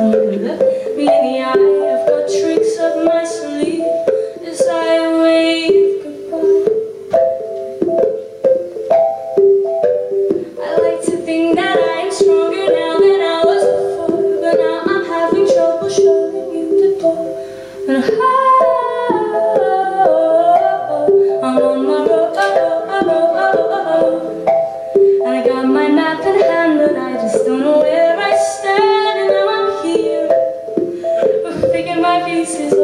and look me in the eye. I've got tricks up my sleeve as I wave goodbye. I like to think that I'm stronger now than I was before, but now I'm having trouble showing you the door. And I'm on my road, and I got my map in hand, but I just don't know where I stand. And now I'm here, but figuring my pieces.